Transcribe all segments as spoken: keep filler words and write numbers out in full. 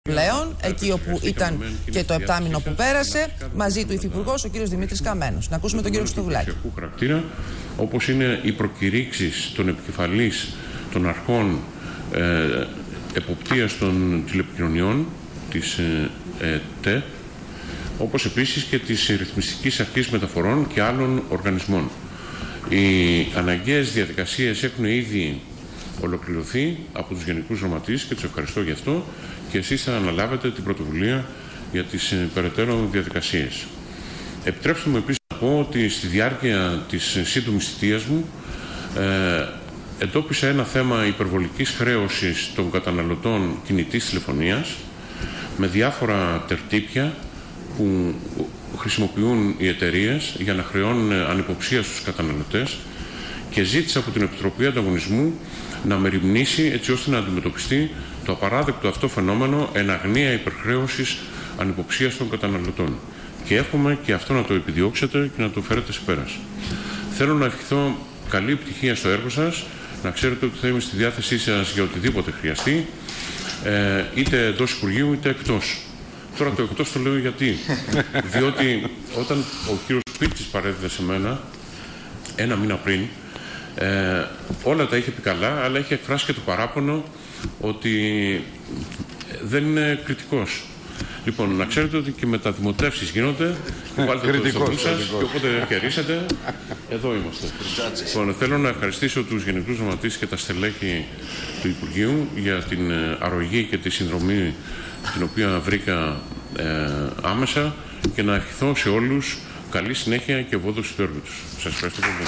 Πλέον, εκεί όπου ήταν και το επτάμηνο που πέρασε, μαζί του υφυπουργός ο κύριος Δημήτρης Καμένος. Να ακούσουμε τον κύριο Χριστοδουλάκη. Χαρακτήρα, όπως είναι οι προκηρύξεις των επικεφαλής των αρχών ε, εποπτείας των τηλεπικοινωνιών της ε, ΕΤΕ, όπως επίσης και της Ρυθμιστικής Αρχής Μεταφορών και άλλων οργανισμών. Οι αναγκαίες διαδικασίες έχουν ήδη ολοκληρωθεί από τους Γενικούς Γραμματείς και τους ευχαριστώ γι' αυτό, και εσείς θα αναλάβετε την πρωτοβουλία για τις ε, περαιτέρω διαδικασίες. Επιτρέψτε μου επίσης να πω ότι στη διάρκεια της σύντομης θητείας μου ε, εντόπισα ένα θέμα υπερβολικής χρέωσης των καταναλωτών κινητής τηλεφωνίας με διάφορα τερτύπια που χρησιμοποιούν οι εταιρείες για να χρεώνουν ανυποψία στους καταναλωτές και ζήτησα από την Επιτροπή Ανταγωνισμού να μεριμνήσει έτσι ώστε να αντιμετωπιστεί το απαράδεκτο αυτό φαινόμενο εν αγνία υπερχρέωσης ανυποψίας των καταναλωτών. Και εύχομαι και αυτό να το επιδιώξετε και να το φέρετε σε πέρας. Θέλω να ευχηθώ καλή επιτυχία στο έργο σας, να ξέρετε ότι θα είμαι στη διάθεσή σας για οτιδήποτε χρειαστεί, ε, είτε εντός Υπουργείου είτε εκτός. Τώρα το εκτός το λέω γιατί. Διότι όταν ο κύριος Σπίρτζης παρέδιδε σε μένα ένα μήνα πριν, ε, όλα τα είχε πει καλά, αλλά είχε εκφράσει και το παράπονο ότι δεν είναι κριτικός. Λοιπόν, να ξέρετε ότι και μεταδημοτεύσεις γίνονται. Βάλτε το στο νου σας και όποτε χαιρίσετε, εδώ είμαστε. Λοιπόν, θέλω να ευχαριστήσω τους Γενικούς Γραμματείς και τα στελέχη του Υπουργείου για την αρρωγή και τη συνδρομή την οποία βρήκα ε, άμεσα και να ευχηθώ σε όλους καλή συνέχεια και ευόδοση του έργου τους. Σας ευχαριστώ πολύ.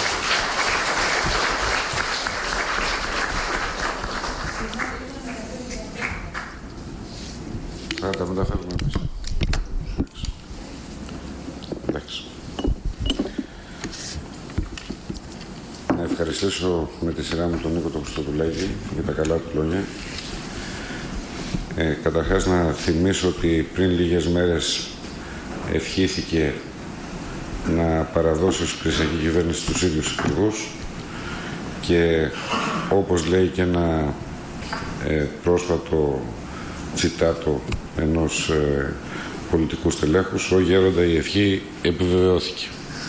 Θα τα μεταφέρουμε εμείς. Εντάξει. Να ευχαριστήσω με τη σειρά μου τον Νίκο τον Χριστοδουλάκη για τα καλά του λόγια. Ε, καταρχάς να θυμίσω ότι πριν λίγες μέρες ευχήθηκε να παραδώσει ως κρίσακη κυβέρνηση στους ίδιους υπουργούς και όπως λέει και ένα ε, πρόσφατο τσιτάτο ενός ε, πολιτικού στελέχους, «Ο γέροντα η ευχή επιβεβαιώθηκε».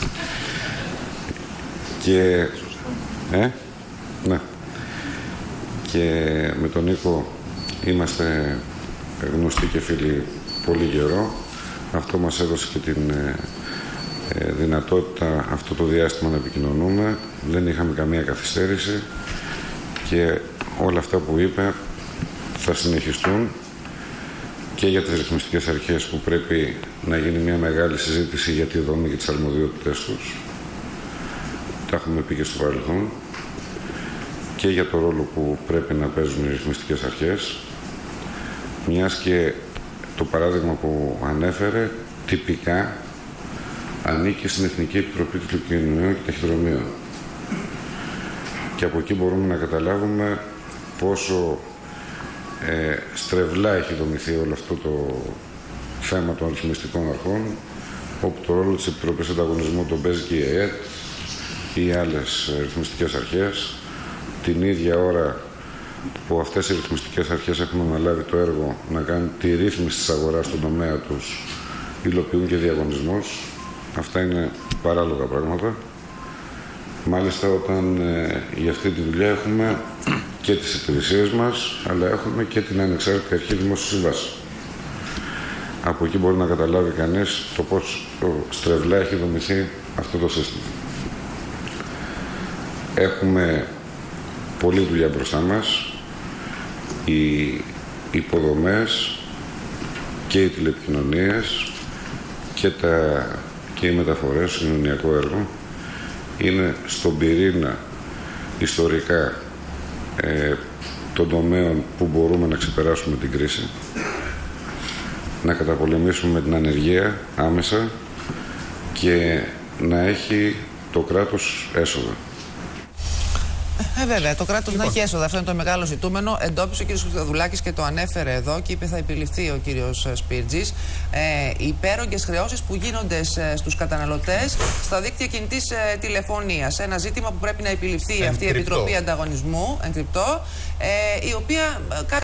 Και, ε, ναι. και με τον Νίκο είμαστε γνωστοί και φίλοι πολύ καιρό. Αυτό μας έδωσε και την ε, ε, δυνατότητα αυτό το διάστημα να επικοινωνούμε. Δεν είχαμε καμία καθυστέρηση και όλα αυτά που είπε θα συνεχιστούν και για τις ρυθμιστικές αρχές που πρέπει να γίνει μια μεγάλη συζήτηση για τη δομή και τις αρμοδιότητες τους. Τα έχουμε πει και στο παρελθόν. Και για το ρόλο που πρέπει να παίζουν οι ρυθμιστικές αρχές, μιας και το παράδειγμα που ανέφερε τυπικά ανήκει στην Εθνική Επιτροπή Τηλεπικοινωνιών και Ταχυδρομείων. Και από εκεί μπορούμε να καταλάβουμε πόσο ε, στρεβλά έχει δομηθεί όλο αυτό το θέμα των ρυθμιστικών αρχών, όπου το ρόλο της Επιτροπής Ανταγωνισμού τον παίζει και η ΕΕΤ ή άλλες ρυθμιστικές αρχές. Την ίδια ώρα που αυτές οι ρυθμιστικές αρχές έχουν αναλάβει το έργο να κάνουν τη ρύθμιση της αγοράς στον τομέα τους, υλοποιούν και διαγωνισμούς. Αυτά είναι παράλογα πράγματα. Μάλιστα όταν ε, για αυτή τη δουλειά έχουμε και τις υπηρεσίες μας, αλλά έχουμε και την ανεξάρτητη αρχή δημόσιας συμβάσεων. Από εκεί μπορεί να καταλάβει κανείς το πώς στρεβλά έχει δομηθεί αυτό το σύστημα. Έχουμε πολλή δουλειά μπροστά μας. Οι υποδομές και οι τηλεπικοινωνίες και, τα, και οι μεταφορές, το κοινωνιακό έργο, είναι στον πυρήνα ιστορικά ε, των τομέων που μπορούμε να ξεπεράσουμε την κρίση, να καταπολεμήσουμε την ανεργία άμεσα και να έχει το κράτος έσοδα. Ε, βέβαια, το κράτος Λοιπόν. να έχει έσοδα. Αυτό είναι το μεγάλο ζητούμενο. Εντόπισε ο κ. Χριστοδουλάκης και το ανέφερε εδώ και είπε θα επιληφθεί ο κ. Σπίρτζης. Ε, οι υπέρογγες χρεώσεις που γίνονται στους καταναλωτές στα δίκτυα κινητής ε, τηλεφωνίας. Ένα ζήτημα που πρέπει να επιληφθεί αυτή η Επιτροπή Ανταγωνισμού, εν κρυπτό, ε, η οποία.